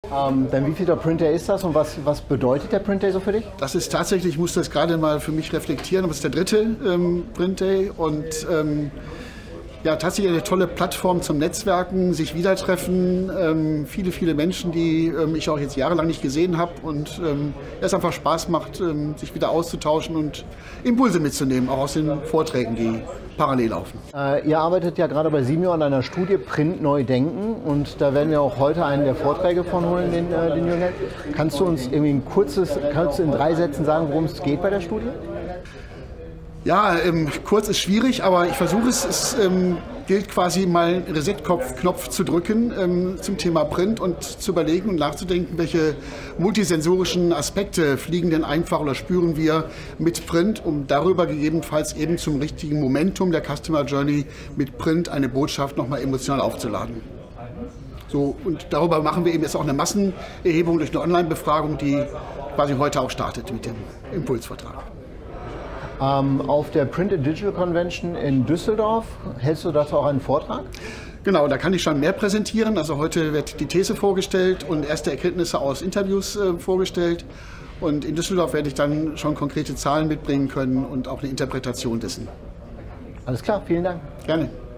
Dann wie viel der Print Day ist das und was bedeutet der Print Day so für dich? Das ist tatsächlich, ich muss das gerade mal für mich reflektieren, aber es ist der dritte Print Day und ja, tatsächlich eine tolle Plattform zum Netzwerken, sich wieder treffen, viele Menschen, die ich auch jetzt jahrelang nicht gesehen habe und es einfach Spaß macht, sich wieder auszutauschen und Impulse mitzunehmen, auch aus den Vorträgen, die parallel laufen. Ihr arbeitet ja gerade bei Simio an einer Studie Print neu denken und da werden wir auch heute einen der Vorträge von holen, den Jürgen. Kannst du uns irgendwie kannst du in 3 Sätzen sagen, worum es geht bei der Studie? Ja, kurz ist schwierig, aber ich versuche es. Es gilt quasi mal einen Reset-Knopf zu drücken zum Thema Print und zu überlegen und nachzudenken, welche multisensorischen Aspekte fliegen denn einfach oder spüren wir mit Print, um darüber gegebenenfalls eben zum richtigen Momentum der Customer Journey mit Print eine Botschaft nochmal emotional aufzuladen. So, und darüber machen wir eben jetzt auch eine Massenerhebung durch eine Online-Befragung, die quasi heute auch startet mit dem Impulsvortrag. Auf der Print and Digital Convention in Düsseldorf hältst du dazu auch einen Vortrag? Genau, da kann ich schon mehr präsentieren. Also heute wird die These vorgestellt und erste Erkenntnisse aus Interviews vorgestellt. Und in Düsseldorf werde ich dann schon konkrete Zahlen mitbringen können und auch eine Interpretation dessen. Alles klar, vielen Dank. Gerne.